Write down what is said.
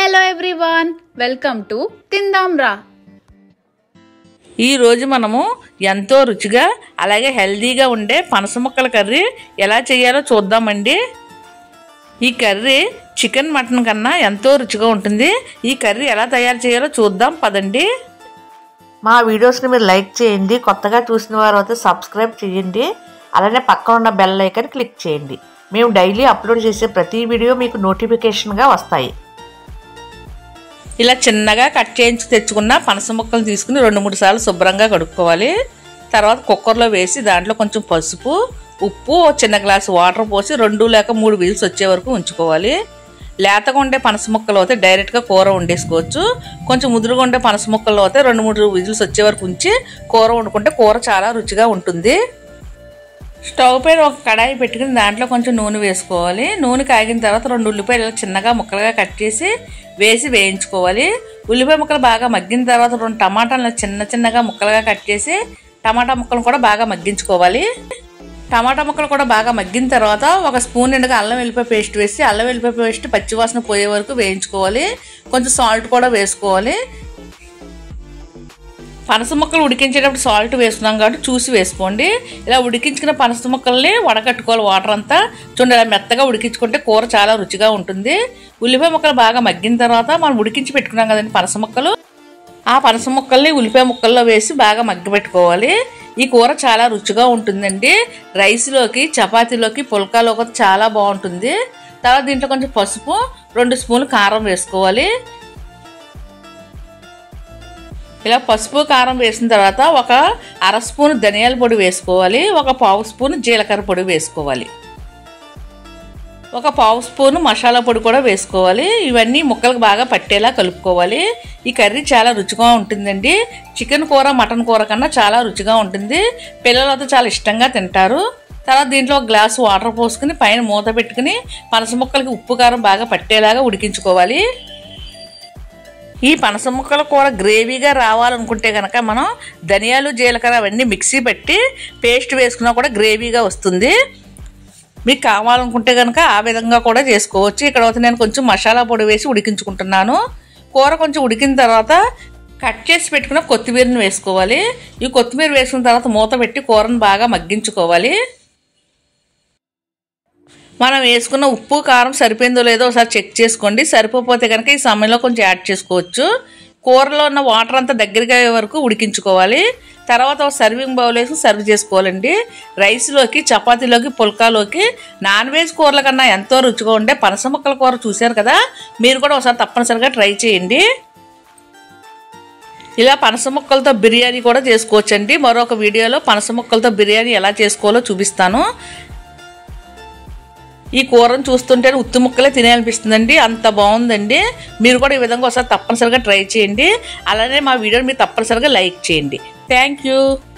Hello everyone, welcome to Tindamra. ఈ రోజు మనము ఎంతో రుచిగా అలాగే హెల్దీగా ఉండే పనస ముక్కల కర్రీ ఎలా చేయాలో చూద్దామండి. ఈ కర్రీ చికెన్ మటన్ కన్నా ఎంతో రుచిగా ఉంటుంది. ఈ కర్రీ ఎలా తయారు చేయాలో చూద్దాం పదండి. మా వీడియోస్ని మీరు లైక్ చేయండి, కొత్తగా చూసిన వారు అయితే సబ్స్క్రైబ్ చేయండి, అలానే పక్కన ఉన్న బెల్ ఐకాన్ క్లిక్ చేయండి. మేము డైలీ అప్లోడ్ చేసే ప్రతి వీడియో మీకు నోటిఫికేషన్గా వస్తాయి. ఇలా చిన్నగా కట్ చేయించి తెచ్చుకున్న పనస ముక్కలు తీసుకుని 2-3 సార్లు శుభ్రంగా కడుక్కోవాలి. తర్వాత కుక్కర్లో వేసి దాంట్లో కొంచెం పసుపు, ఉప్పు, చిన్న గ్లాసు వాటర్ పోసి 2 లేక 3 విజిల్స్ వచ్చే వరకు ఉంచుకోవాలి. లేతగా ఉండే పనస ముక్కలు అయితే డైరెక్ట్గా కూర వండేసుకోవచ్చు. కొంచెం ముదురుగా ఉండే పనస ముక్కలు అయితే 2-3 విజిల్స్ వచ్చే వరకు ఉంచి కూర వండుకుంటే కూర చాలా రుచిగా ఉంటుంది. స్టవ్ పైన ఒక కడాయి పెట్టుకుని దాంట్లో కొంచెం నూనె వేసుకోవాలి. నూనె కాగిన తర్వాత 2 ఉల్లిపాయలు చిన్నగా ముక్కలుగా కట్ చేసి వేసి వేయించుకోవాలి. ఉల్లిపాయ ముక్కలు బాగా మగ్గిన తర్వాత 2 టమాటాలను చిన్నగా ముక్కలుగా కట్ చేసి టమాటా ముక్కలు కూడా బాగా మగ్గించుకోవాలి. టమాటా ముక్కలు కూడా బాగా మగ్గిన తర్వాత 1 స్పూన్ నిండుగా అల్లం వెల్లిపాయ పేస్ట్ వేసి అల్లం వెల్లిపాయ పేస్ట్ పచ్చివాసన పోయే వరకు వేయించుకోవాలి. కొంచెం సాల్ట్ కూడా వేసుకోవాలి. పనస ముక్కలు ఉడికించేటప్పుడు సాల్ట్ వేసుకున్నాం కాబట్టి చూసి వేసుకోండి. ఇలా ఉడికించుకున్న పనస ముక్కల్ని వడకట్టుకోవాలి. వాటర్ అంతా చూడండి, ఇలా మెత్తగా ఉడికించుకుంటే కూర చాలా రుచిగా ఉంటుంది. ఉల్లిపాయ ముక్కలు బాగా మగ్గిన తర్వాత మనం ఉడికించి పెట్టుకున్నాం కదండి పనస ముక్కలు, ఆ పనస ముక్కల్ని ఉల్లిపాయ ముక్కల్లో వేసి బాగా మగ్గి పెట్టుకోవాలి. ఈ కూర చాలా రుచిగా ఉంటుందండి. రైస్లోకి, చపాతీలోకి, పుల్కాలోకి చాలా బాగుంటుంది. తర్వాత దీంట్లో కొంచెం పసుపు, 2 స్పూన్లు కారం వేసుకోవాలి. ఇలా పసుపు కారం వేసిన తర్వాత 1/2 స్పూన్ ధనియాల పొడి వేసుకోవాలి. 1/4 స్పూన్ జీలకర్ర పొడి వేసుకోవాలి. 1/4 స్పూన్ మసాలా పొడి కూడా వేసుకోవాలి. ఇవన్నీ ముక్కలకు బాగా పట్టేలా కలుపుకోవాలి. ఈ కర్రీ చాలా రుచిగా ఉంటుందండి. చికెన్ కూర, మటన్ కూర కన్నా చాలా రుచిగా ఉంటుంది. పిల్లలతో చాలా ఇష్టంగా తింటారు. తర్వాత దీంట్లో 1 గ్లాసు వాటర్ పోసుకుని పైన మూత పెట్టుకుని పనస ముక్కలకి ఉప్పు కారం బాగా పట్టేలాగా ఉడికించుకోవాలి. ఈ పనస ముక్కల కూర గ్రేవీగా రావాలనుకుంటే కనుక మనం ధనియాలు, జీలకర్ర అవన్నీ మిక్సీ పెట్టి పేస్ట్ వేసుకున్నా కూడా గ్రేవీగా వస్తుంది. మీకు కావాలనుకుంటే కనుక ఆ విధంగా కూడా చేసుకోవచ్చు. ఇక్కడ నేను కొంచెం మసాలా పొడి వేసి ఉడికించుకుంటున్నాను. కూర కొంచెం ఉడికిన తర్వాత కట్ చేసి పెట్టుకున్న కొత్తిమీరని వేసుకోవాలి. ఈ కొత్తిమీర వేసుకున్న తర్వాత మూత పెట్టి కూరను బాగా మగ్గించుకోవాలి. మనం వేసుకున్న ఉప్పు కారం సరిపోయిందో లేదో ఒకసారి చెక్ చేసుకోండి. సరిపోతే కనుక ఈ సమయంలో కొంచెం యాడ్ చేసుకోవచ్చు. కూరలో ఉన్న వాటర్ అంతా దగ్గరగా అయ్యే వరకు ఉడికించుకోవాలి. తర్వాత ఒక సర్వింగ్ బౌల్ వేసి సర్వ్ చేసుకోవాలండి. రైస్లోకి, చపాతీలోకి, పుల్కాలోకి, నాన్ వెజ్ కూరల కన్నా ఎంతో రుచిగా ఉండే పనస ముక్కల కూర చూశారు కదా, మీరు కూడా ఒకసారి తప్పనిసరిగా ట్రై చేయండి. ఇలా పనస ముక్కలతో బిర్యానీ కూడా చేసుకోవచ్చండి. మరొక వీడియోలో పనస ముక్కలతో బిర్యానీ ఎలా చేసుకోవాలో చూపిస్తాను. ఈ కూరను చూస్తుంటే ఉత్తి ముక్కలే తినేయాలనిపిస్తుందండి, అంత బాగుందండి. మీరు కూడా ఈ విధంగా ఒకసారి తప్పనిసరిగా ట్రై చేయండి. అలానే మా వీడియోని మీరు తప్పనిసరిగా లైక్ చేయండి. Thank you.